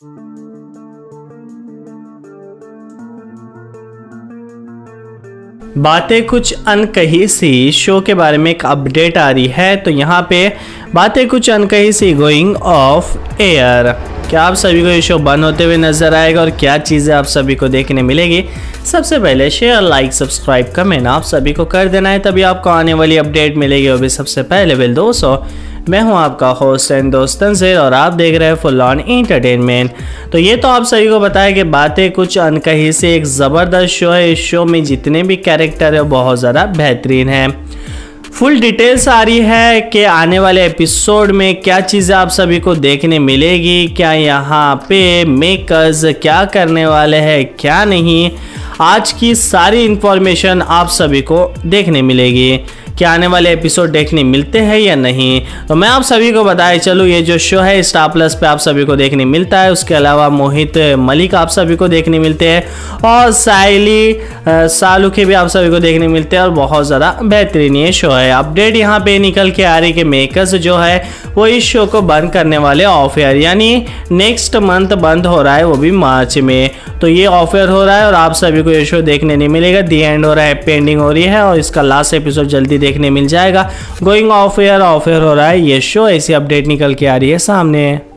बातें कुछ अनकही सी शो के बारे में एक अपडेट आ रही है। तो यहाँ पे बातें कुछ अनकही सी गोइंग ऑफ एयर। क्या आप सभी को ये शो बंद होते हुए नजर आएगा और क्या चीज़ें आप सभी को देखने मिलेगी? सबसे पहले शेयर, लाइक, सब्सक्राइब, कमेंट आप सभी को कर देना है, तभी आपको आने वाली अपडेट मिलेगी। और भी सबसे पहले वेल दोस्तों, मैं हूं आपका होस्ट एंड दोस्त तंजीर और आप देख रहे हैं फुल ऑन एंटरटेनमेंट। तो ये तो आप सभी को बताया कि बातें कुछ अनकही से एक ज़बरदस्त शो है। इस शो में जितने भी कैरेक्टर है बहुत ज़्यादा बेहतरीन है। फुल डिटेल्स आ रही है कि आने वाले एपिसोड में क्या चीज़ें आप सभी को देखने मिलेगी, क्या यहाँ पे मेकर्स क्या करने वाले हैं क्या नहीं। आज की सारी इन्फॉर्मेशन आप सभी को देखने मिलेगी। क्या आने वाले एपिसोड देखने मिलते हैं या नहीं, तो मैं आप सभी को बताए चलूँ, ये जो शो है स्टार प्लस पे आप सभी को देखने मिलता है। उसके अलावा मोहित मलिक आप सभी को देखने मिलते हैं और साइली सालुखे भी आप सभी को देखने मिलते हैं और बहुत ज़्यादा बेहतरीन ये शो है। अपडेट यहाँ पे निकल के आ रही कि मेकर्स जो है वो इस शो को बंद करने वाले ऑफ एयर, यानी नेक्स्ट मंथ बंद हो रहा है, वो भी मार्च में। तो ये ऑफ एयर हो रहा है और आप सभी को ये शो देखने नहीं मिलेगा। दी एंड हो रहा है, पेंडिंग हो रही है और इसका लास्ट एपिसोड जल्दी देखने मिल जाएगा। गोइंग ऑफ एयर हो रहा है ये शो, ऐसी अपडेट निकल के आ रही है सामने।